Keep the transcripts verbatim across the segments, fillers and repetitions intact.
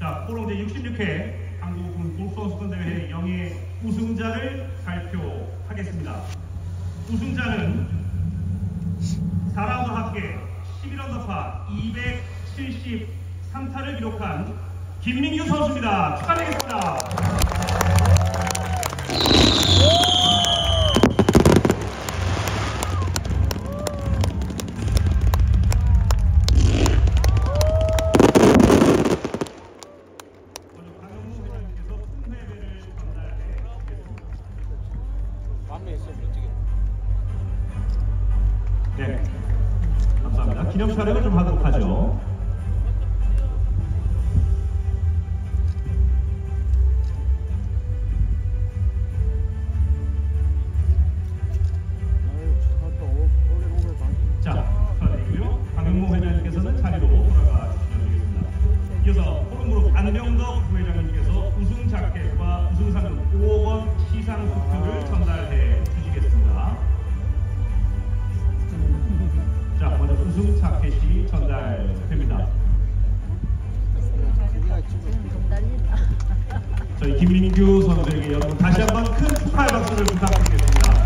자, 포럼 제육십육 회 한국 골프선수권대회 영예 우승자를 발표하겠습니다. 우승자는 사 라운드 합계 십일 언더파 이백칠십삼 타를 기록한 김민규 선수입니다. 축하드리겠습니다. 네, 감사합니다. 기념 촬영을 좀 하도록 하죠. 자, 축하드리고요. 강영모 회장님께서는 자리로 돌아가 주시면 되겠습니다. 이어서 포럼그룹 안병덕 부회장님께서 우승 자켓과 우승 상금 오억 원 시상 수표를 전달해 주시겠습니다. 자, 먼저 우승 자켓이 전달됩니다. 저희 김민규 선수에게 여러분 다시 한번 큰 축하의 박수를 부탁드리겠습니다.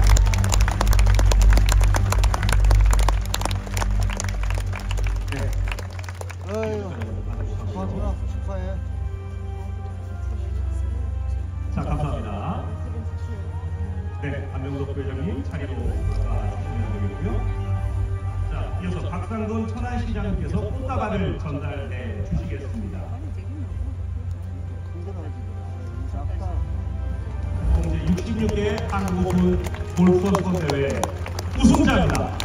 네. 아유, 축하해. 축하해. 자, 감사합니다. 네, 안병덕 부회장님 자리로 돌아가 주시면 되겠고요. 자, 이어서 박상돈 천안시장님께서 꽃다발을 전달해 주시겠습니다. 공제 육십육 회 한국 골프선수권대회 우승자입니다.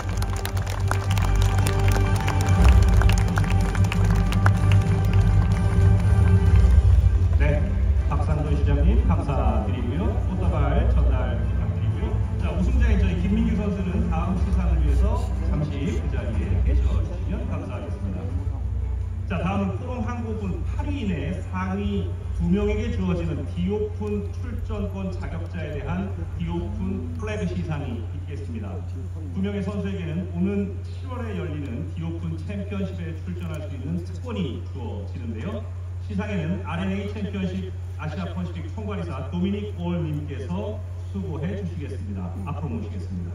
네, 박상돈 시장님 감사드리고요. 꽃다발 전달 부탁드리고요. 자, 우승자인 저희 김민규 선수는 다음 시상을 위해서 잠시 그 자리에 계셔주시면 감사하겠습니다. 자, 다음은 포럼 한국은 팔 위 이내 상위 두 명에게 주어지는 디오픈 출전권 자격자에 대한 디오픈 플래그 시상이 있겠습니다. 두 명의 선수에게는 오는 시월에 열리는 디오픈 챔피언십에 출전할 수 있는 특권이 주어지는데요. 시상에는 알엔에이 챔피언십 아시아 퍼시픽 총괄이사 도미닉 올님께서 수고해 주시겠습니다. 앞으로 모시겠습니다.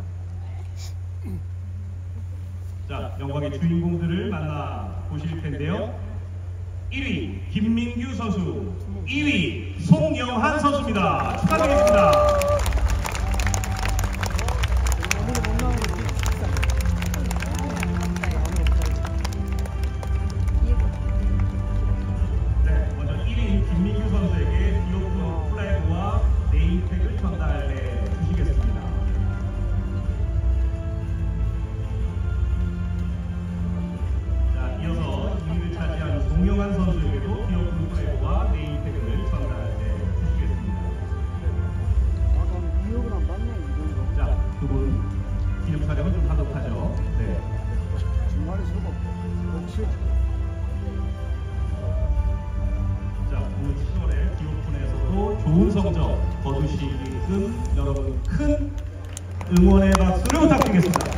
자, 영광의 주인공들을 만나 보실 텐데요. 일 위 김민규 선수, 이 위 송영한 선수입니다. 축하드리겠습니다. 네, 먼저 일 위 김민규 선수에게 디오픈 플래그와 네임택을 전달해 주시겠습니다. 자, 이어서 이 위를 차지한 송영한 선수에게도 디오픈 플래그와 네임택을 전달해 주시겠습니다. 자, 두 분 기념 촬영을 좀 하도록 하죠. 네. 자, 오늘 시월에 디오픈에서도 좋은 성적 거두시게끔 여러분 큰 응원의 박수를 부탁드리겠습니다.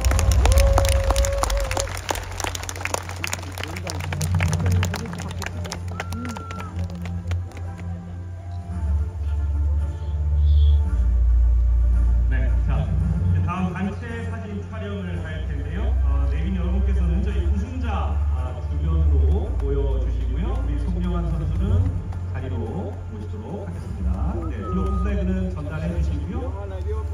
네, 자, 다음 단체 사진 촬영을 할 텐데요. 어, 내빈 여러분께서는 저희 우승자 아, 주변으로 모여주시고요. 우리 송영환 선수는 자리로 모시도록 하겠습니다. 네, 디오픈 플래그는 전달해 주시고요.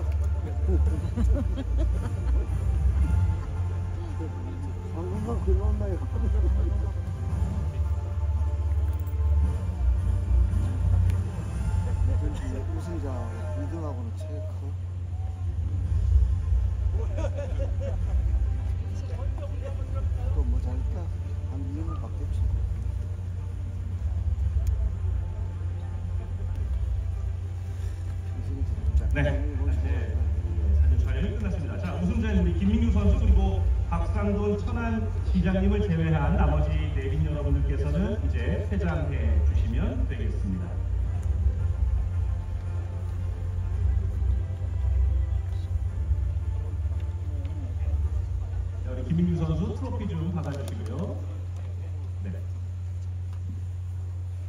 우승자 이 등하고는 체크. 또뭐 잘했다. 한 이 년을 받겠지. 네, 이제 사진 촬영이 끝났습니다. 자, 우승자는 우리 김민규 선수 그리고 박상돈 천안 시장님을 제외한 나머지 내빈 여러분들께서는 이제 퇴장해 주시면 되겠습니다. 자, 우리 김민규 선수 트로피 좀 받아주시고요. 네.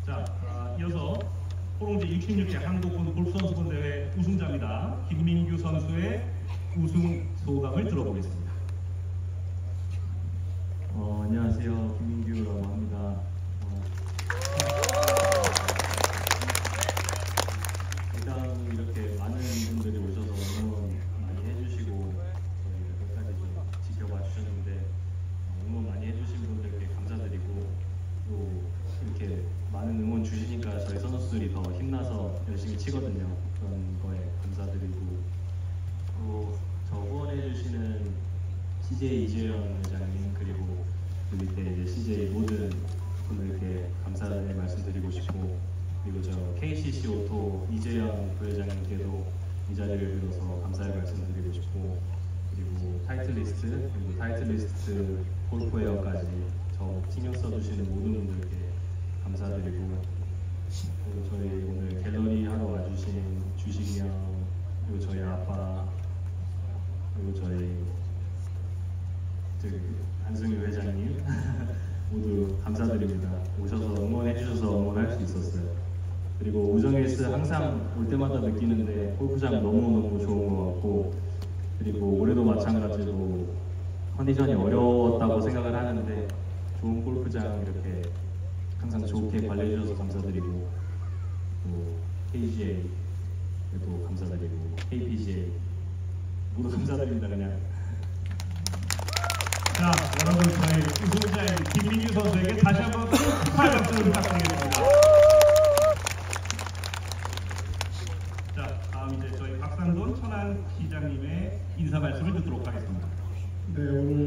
자, 아, 이어서 포롱제 육십육 회 한국군 골프선수권 대회 우승자입니다. 김민규 선수의 우승 소감을 들어보겠습니다. 어, 안녕하세요. 김민규라고 합니다. 어, 일단 이렇게 많은 분들이 오셔서 응원 많이 해주시고 저희 끝까지 좀 지켜봐 주셨는데 어, 응원 많이 해주신 분들께 감사드리고 또 이렇게 많은 응원 주시니까 저희 선수들이 더 힘나서 열심히 치거든요. 그런 거에 감사드리고 또 저 후원해 주시는 씨제이 이재현 회장님 그리고 그 밑에 이제 씨제이 모든 분들께 감사의 말씀드리고 싶고 그리고 저 케이씨씨 오토 이재현 부회장님께도 이 자리를 빌어서 감사의 말씀드리고 싶고 그리고 타이틀리스트 그리고 타이틀리스트 골프웨어까지 저 신경 써주시는 모든 분들께 감사드리고 그리고 저희 오늘 갤러리 하러 와주신 주식이 형 그리고 저희 아빠 그리고 저희 저기 한승유 회장님 모두 감사드립니다. 오셔서 응원해 주셔서 응원할 수 있었어요. 그리고 우정일스 항상 올 때마다 느끼는데 골프장 너무너무 좋은 것 같고 그리고 올해도 마찬가지로 컨디션이 어려웠다고 생각을 하는데 좋은 골프장 이렇게 항상 좋게 관리해 주셔서 감사드리고 또 케이지에이도 감사드리고 케이피지에이 모두 감사드립니다. 그냥 자, 여러분 저희 우승자인 김민규 선수에게 다시 한번 축하의 박수를 부탁드리겠습니다. 자, 다음 이제 저희 박상돈 천안 시장님의 인사 말씀을 듣도록 하겠습니다. 네, 오늘